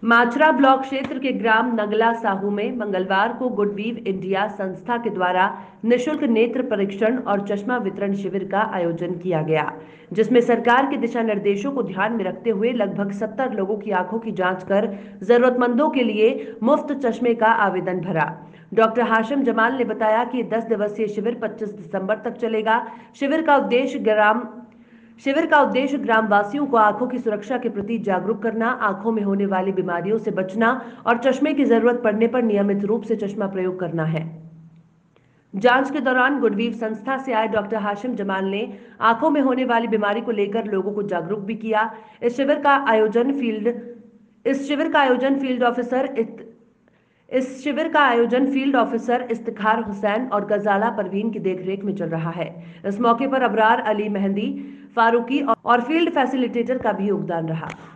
Machra block क्षेत्र के ग्राम नगला साहू में मंगलवार को गुडवीव इंडिया संस्था के द्वारा निशुल्क नेत्र परीक्षण और चश्मा वितरण शिविर का आयोजन किया गया, जिसमें सरकार के दिशा निर्देशों को ध्यान में रखते हुए लगभग 70 लोगों की आंखों की जांच कर जरूरतमंदों के लिए मुफ्त चश्मे का आवेदन भरा। डॉक्टर हाशिम जमाल ने बताया कि 10 दिवसीय शिविर 25 दिसंबर तक चलेगा। शिविर का उद्देश्य ग्रामवासियों को आंखों की सुरक्षा के प्रति जागरूक करना, आंखों में होने वाली बीमारियों से बचना और चश्मे की जरूरत पड़ने पर नियमित रूप से चश्मा प्रयोग करना है। जांच के दौरान गुडवीव संस्था से आए डॉक्टर हाशिम जमाल ने आंखों में होने वाली बीमारी को लेकर लोगों को जागरूक भी किया। इस शिविर का आयोजन फील्ड ऑफिसर इफ्तिखार हुसैन और गजाला परवीन की देखरेख में चल रहा है। इस मौके पर अबरार अली मेहंदी फारूकी और फील्ड फैसिलिटेटर का भी योगदान रहा।